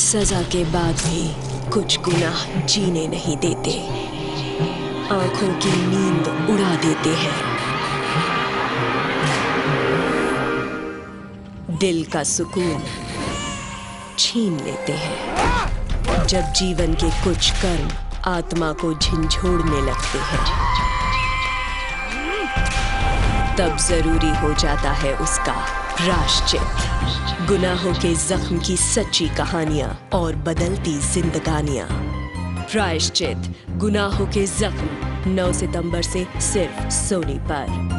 सजा के बाद भी कुछ गुनाह जीने नहीं देते, आंखों की नींद उड़ा देते हैं, दिल का सुकून छीन लेते हैं। जब जीवन के कुछ कर्म आत्मा को झंझोड़ने लगते हैं, तब जरूरी हो जाता है उसका प्रायश्चित। गुनाहों के जख्म की सच्ची कहानियां और बदलती जिंदगानियां। प्रायश्चित, गुनाहों के जख्म, 9 सितंबर से सिर्फ सोनी पर।